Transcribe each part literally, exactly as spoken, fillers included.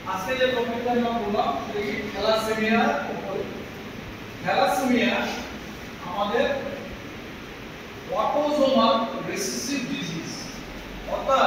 আজকে যে টপিকটা আমরা বললাম সেটা কি থ্যালাসেমিয়ার উপরে। থ্যালাসেমিয়া আমাদের অটোসোমাল রিসেসিভ ডিজিজ, অর্থাৎ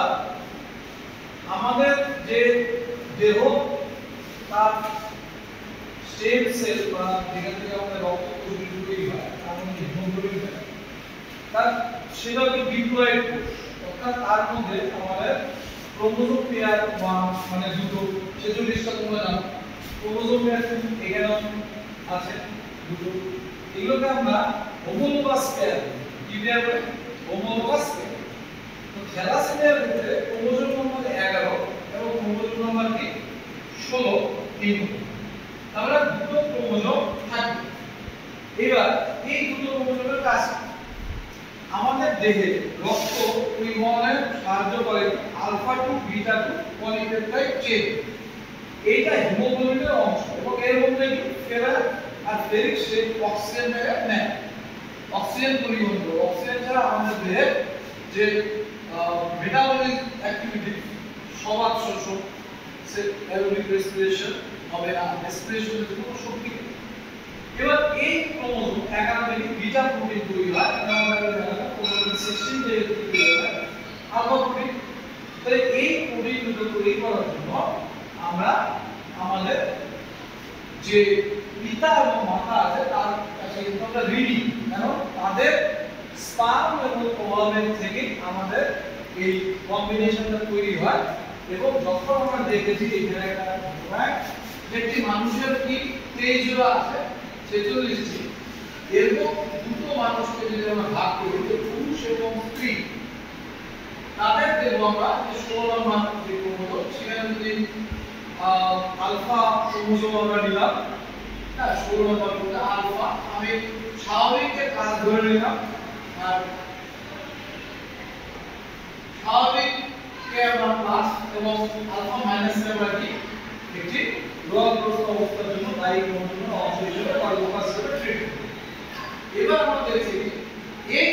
আমাদের যে দেহ তার স্টেম সেল বা যেখান থেকে আমাদের রক্ত তৈরি হয় এমন হিমোগ্লোবিন হয়, তার সেটা হচ্ছে ডিপ্লয়েড কোষ, অর্থাৎ তার মধ্যে আমাদের ক্রোমোজোম পেয়ার বা মানে দুটো ছেচল্লিশটা তোমরা জানো ক্রোমোজোম পেয়ার এখানে আছে দুটো, এগুলোকে আমরা হোমোলোগাস পেয়ার কি পেয়ার বলে? Homologous pair. তো থ্যালাসেমিয়ার ক্ষেত্রে ক্রোমোজোম নম্বর এগারো এবং ক্রোমোজোম নম্বর কি ষোলো এই আমরা দুটো ক্রোমোজোম থাকবে। এবার এই দুটো ক্রোমোজোমের কাজ আমাদের দেহে রক্ত পরিবহনে সাহায্য করে alpha two beta two polypeptide chain, এইটা হিমোগ্লোবিনের অংশ এবং এর মধ্যে ফেরাস আর ফেরিক স্টেট অক্সিজেনটাকে নেয়, অক্সিজেন পরিবহন করে। অক্সিজেন ছাড়া আমাদের দেহের যে মেটাবলিক অ্যাক্টিভিটি সবাত শোষণ সে অ্যারোবিক রেসপিরেশন হবে না, রেসপিরেশনের কোনো শক্তি নেই। এবার এই ক্রোমোজোম এগারো থেকে বিটা প্রোটিন তৈরি হয়, ক্রোমোজোম ষোলো থেকে তৈরি হয় আলফা প্রোটিন। তাহলে এই প্রোটিন দুটো তৈরি করার জন্য আমরা আমাদের যে পিতা এবং মাতা আছে তার কাছে কিন্তু আমরা ঋণী, কারণ তাদের স্পার্ম এবং ওভামের থেকে আমাদের এই কম্বিনেশনটা তৈরি হয়। এবং যখন আমরা দেখেছি এখানে একটা একটি মানুষের কি তেইশ জোড়া আছে ছেচল্লিশটি, এরকম দুটো মানুষকে যদি আমরা ভাগ করি পুরুষ এবং স্ত্রী, তাদের দেখবো আমরা যে ষোলো নম্বর যে ক্রোমোজোম সেখানে যদি আলফা ক্রোমোজোম আমরা নিলাম, হ্যাঁ ষোলো নম্বর কোনটা আলফা, আমি স্বাভাবিক যে কাজ ধরে নিলাম আর স্বাভাবিক কে আমরা প্লাস এবং আলফা মাইনাস কে আমরা কি একটি রোগগ্রস্ত অবস্থার জন্য দায়ী ক্রোমোজোমের অংশ হিসেবে বা লোকাস হিসেবে ট্রিট করি। এবার আমরা দেখছি এই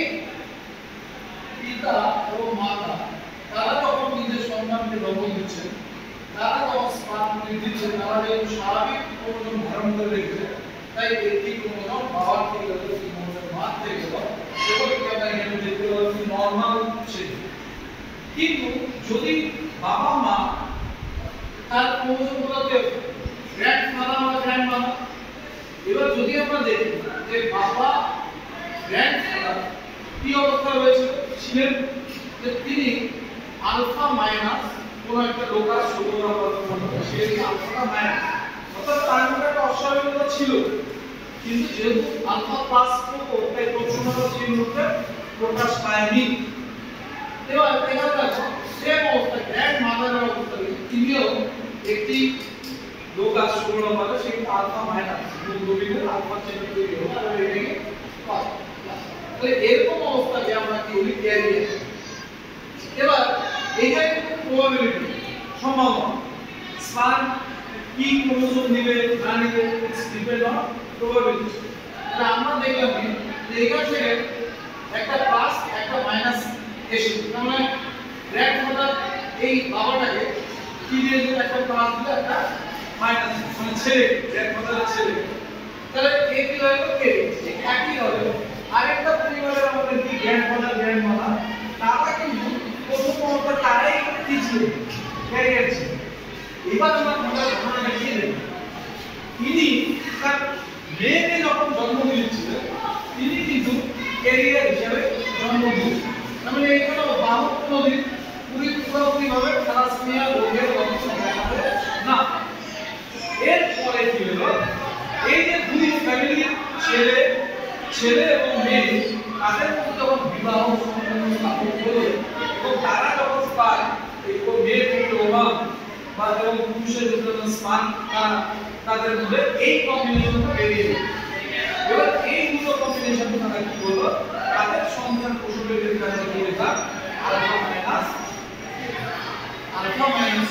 পিতা এবং মাতা তারা যখন নিজের সন্তানকে জন্ম দিচ্ছেন, তারা যখন স্পার্ম দিচ্ছেন, তারা যেহেতু স্বাভাবিক ক্রোমোজোম ধারণ করে রেখেছে, তাই একটি ক্রোমোজোম বাবার থেকে গেল, একটি ক্রোমোজোম মার থেকে গেল, সেগুলোকে আমরা এখানে দেখতে পাচ্ছি নরমাল ছিল। কিন্তু যদি বাবা মা তার ক্রোমোজোমগুলোকে গ্র্যান্ডফাদার বা গ্র্যান্ডমাদার, এবার যদি আমরা দেখি যে বাবা গ্র্যান্ডফাদার কি অবস্থা রয়েছে ছিলেন, যে তিনি আলফা মাইনাস কোন একটা লোকাস ষোলো নম্বর সেই আলফাটা মাইনাস, অর্থাৎ তার মধ্যে একটা অস্বাভাবিকতা ছিল। কিন্তু যেহেতু আলফা প্লাস তাই প্রশ্নটা চিহ্নটা প্রকাশ পায়নি। এবার দেখা যাচ্ছে সেম অবস্থা গ্র্যান্ড মাদারের অবস্থা, তিনিও একটি লোকাস ষোলো নম্বরে সেই আলফা মাইনাস হিমোগ্লোবিনের আলফা চেইন তৈরি হবে আর এটাকে প্লাস। তাহলে এরকম অবস্থাকে আমরা কি বলি ক্যারিয়ার। এবার এইটাই কিন্তু প্রবাবিলিটি, সম্ভাবনা, স্পার্ম কি ক্রোমোজোম নিবে না নিবে ইটস ডিপেন্ড অন প্রবাবিলিটি। তাহলে আমরা দেখলাম যে এখান থেকে একটা প্লাস একটা মাইনাস এসে, মানে গ্র্যান্ডফাদার এই বাবাটাকে কি দিয়ে দিল, একটা প্লাস দিল একটা মাইনাস, মানে ছেলে গ্র্যান্ডফাদারের ছেলে। তাহলে এই কি হলো কে ঠিক একই হলো। আরেকটা পরিবারের আমাদের কি গ্র্যান্ডফাদার গ্র্যান্ডমাদার, তারা কিন্তু প্রথম অবস্থা তারাই কি ছিল ক্যারিয়ার ছিল। এবার আমরা মজার ঘটনাটা কি দেখি, তিনি তার মেয়েকে যখন জন্ম দিয়েছিলেন তিনি কিন্তু ক্যারিয়ার হিসেবে জন্ম দিয়েছিলেন। মানে এখানে বাহক নদীর পুরী পুরোপুরি ভাবে থ্যালাসেমিয়া রোগের লক্ষণ দেখা যায় না। এরপরে কি হলো, এই যে দুই ফ্যামিলির ছেলে ছেলে এবং মেয়ে তাদের মধ্যে যখন বিবাহ সম্পন্ন স্থাপন হলো এবং তারা যখন পায় এই মেয়ে পুত্র অভাব বা এবং পুরুষের জন্য স্পান তাদের মধ্যে এই কম্বিনেশনটা বেরিয়ে গেল। এবার এই দুটো কম্বিনেশন তারা কি বললো, তাদের সন্তান প্রসবের ক্ষেত্রে কি লেখা আলফা মাইনাস আলফা মাইনাস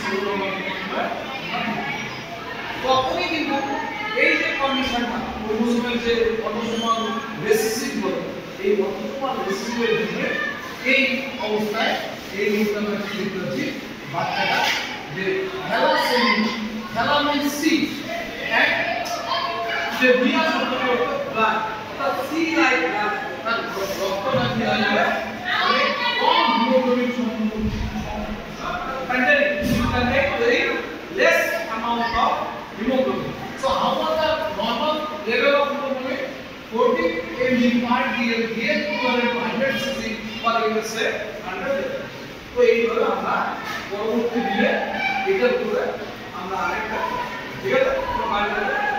তখনই কিন্তু এই যে কন্ডিশনটা ক্রোমোজোমের যে অটোসোমাল রিসেসিভ বলে, এই অটোসোমাল রিসেসিভের ক্ষেত্রে এই অবস্থায় এই মুহূর্তে আমরা কি দেখতে পাচ্ছি, বাচ্চাটা যে thalassaemia C and the B are সম্পর্কে blood অর্থাৎ C like blood তার রক্ত না কি হয়ে যাবে অনেক কম হিমোগ্লোবিন সম্পন্ন containing contain very less amount of hemoglobin. So how was the normal level of hemoglobin? forty milligrams per dl equivalent to one hundred cc per unit से one hundred. तो এইভাবে আমরা পরবর্তী দিনে এটার উপরে আমরা আরেকটা ঠিক আছে